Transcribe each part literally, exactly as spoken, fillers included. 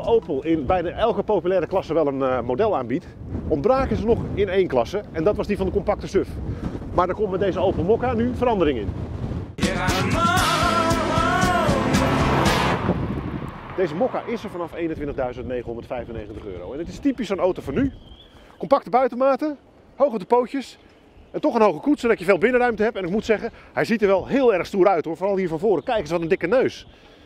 Hoewel Opel in bijna elke populaire klasse wel een uh, model aanbiedt, ontbraken ze nog in één klasse en dat was die van de compacte S U V. Maar er komt met deze Opel Mokka nu verandering in. Deze Mokka is er vanaf eenentwintigduizend negenhonderdvijfennegentig euro en het is typisch zo'n auto van nu. Compacte buitenmaten, hoog op de pootjes en toch een hoge koets zodat je veel binnenruimte hebt. En ik moet zeggen, hij ziet er wel heel erg stoer uit hoor, vooral hier van voren. Kijk eens wat een dikke neus.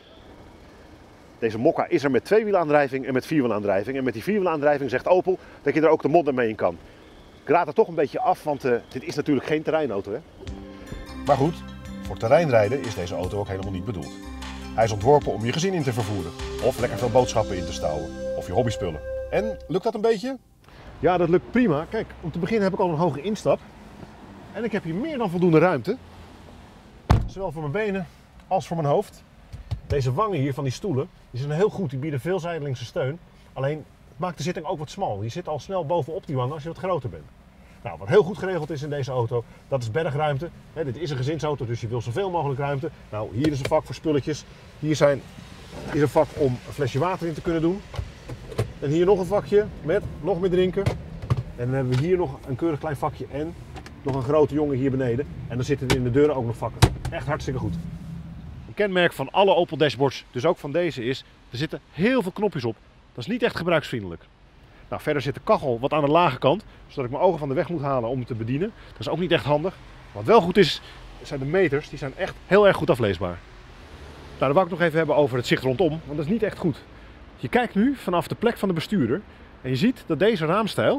Deze Mokka is er met tweewielaandrijving en met vierwielaandrijving. En met die vierwielaandrijving zegt Opel dat je er ook de modder mee in kan. Ik raad er toch een beetje af, want uh, dit is natuurlijk geen terreinauto. Hè? Maar goed, voor terreinrijden is deze auto ook helemaal niet bedoeld. Hij is ontworpen om je gezin in te vervoeren. Of lekker veel boodschappen in te stouwen. Of je hobbyspullen. En, lukt dat een beetje? Ja, dat lukt prima. Kijk, om te beginnen heb ik al een hoge instap. En ik heb hier meer dan voldoende ruimte. Zowel voor mijn benen als voor mijn hoofd. Deze wangen hier van die stoelen, die zijn heel goed. Die bieden veel zijdelingse steun. Alleen, het maakt de zitting ook wat smal. Je zit al snel bovenop die wangen als je wat groter bent. Nou, wat heel goed geregeld is in deze auto, dat is bergruimte. He, dit is een gezinsauto, dus je wil zoveel mogelijk ruimte. Nou, hier is een vak voor spulletjes. Hier zijn, is een vak om een flesje water in te kunnen doen. En hier nog een vakje met nog meer drinken. En dan hebben we hier nog een keurig klein vakje en nog een grote jongen hier beneden. En dan zitten er in de deuren ook nog vakken. Echt hartstikke goed. Een kenmerk van alle Opel dashboards, dus ook van deze, is er zitten heel veel knopjes op. Dat is niet echt gebruiksvriendelijk. Nou, verder zit de kachel wat aan de lage kant, zodat ik mijn ogen van de weg moet halen om het te bedienen. Dat is ook niet echt handig. Wat wel goed is, zijn de meters. Die zijn echt heel erg goed afleesbaar. Nou, dan wou ik nog even hebben over het zicht rondom, want dat is niet echt goed. Je kijkt nu vanaf de plek van de bestuurder en je ziet dat deze raamstijl,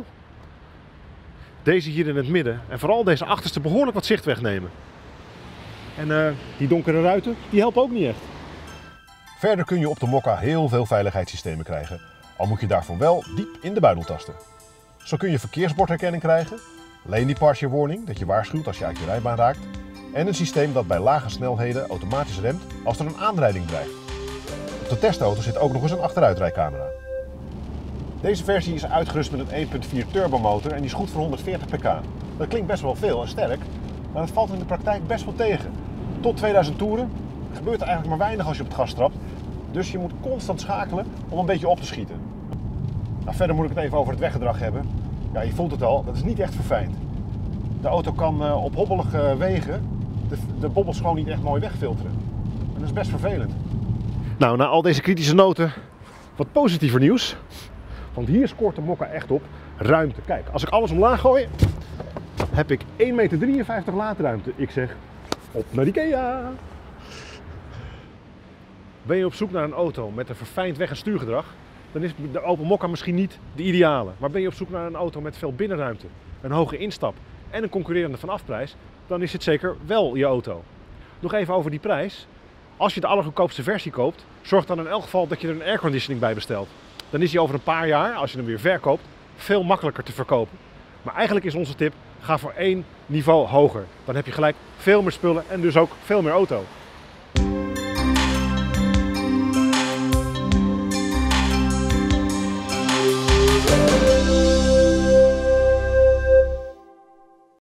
deze hier in het midden en vooral deze achterste behoorlijk wat zicht wegnemen. En uh, die donkere ruiten, die helpen ook niet echt. Verder kun je op de Mokka heel veel veiligheidssystemen krijgen. Al moet je daarvoor wel diep in de buidel tasten. Zo kun je verkeersbordherkenning krijgen, lane departure warning, dat je waarschuwt als je uit je rijbaan raakt, en een systeem dat bij lage snelheden automatisch remt als er een aanrijding dreigt. Op de testauto zit ook nog eens een achteruitrijcamera. Deze versie is uitgerust met een één punt vier turbomotor en die is goed voor honderdveertig pk. Dat klinkt best wel veel en sterk, maar dat valt in de praktijk best wel tegen. Tot tweeduizend toeren gebeurt er eigenlijk maar weinig als je op het gas trapt. Dus je moet constant schakelen om een beetje op te schieten. Nou, verder moet ik het even over het weggedrag hebben. Ja, je voelt het al, dat is niet echt verfijnd. De auto kan uh, op hobbelige wegen de, de bobbels gewoon niet echt mooi wegfilteren. En dat is best vervelend. Nou, na al deze kritische noten wat positiever nieuws. Want hier scoort de Mokka echt op ruimte. Kijk, als ik alles omlaag gooi, heb ik één meter drieënvijftig laadruimte. Ik zeg, op naar Ikea! Ben je op zoek naar een auto met een verfijnd weg- en stuurgedrag, dan is de Opel Mokka misschien niet de ideale. Maar ben je op zoek naar een auto met veel binnenruimte, een hoge instap en een concurrerende vanafprijs, dan is het zeker wel je auto. Nog even over die prijs. Als je de allergoedkoopste versie koopt, zorg dan in elk geval dat je er een airconditioning bij bestelt. Dan is die over een paar jaar, als je hem weer verkoopt, veel makkelijker te verkopen. Maar eigenlijk is onze tip, ga voor één niveau hoger. Dan heb je gelijk veel meer spullen en dus ook veel meer auto.